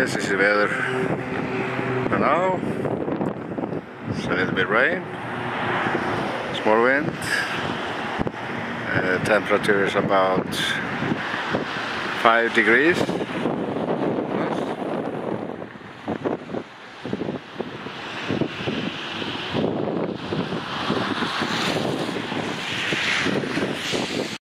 This is the weather for now. It's a little bit rain, small wind. Temperature is about 5 degrees.